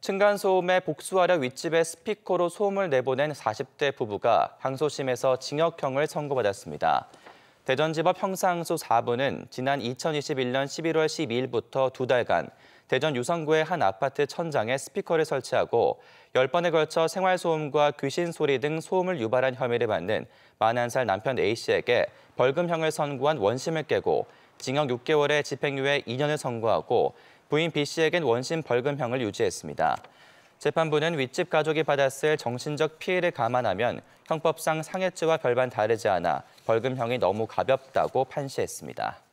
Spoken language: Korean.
층간소음에 복수하려 윗집에 스피커로 소음을 내보낸 40대 부부가 항소심에서 징역형을 선고받았습니다. 대전지법 형사항소 4부는 지난 2021년 11월 12일부터 2달간 대전 유성구의 한 아파트 천장에 스피커를 설치하고 10번에 걸쳐 생활소음과 귀신소리 등 소음을 유발한 혐의를 받는 41살 남편 A씨에게 벌금형을 선고한 원심을 깨고 징역 6개월에 집행유예 2년을 선고하고 부인 B씨에겐 원심 벌금형을 유지했습니다. 재판부는 윗집 가족이 받았을 정신적 피해를 감안하면 형법상 상해죄와 별반 다르지 않아 벌금형이 너무 가볍다고 판시했습니다.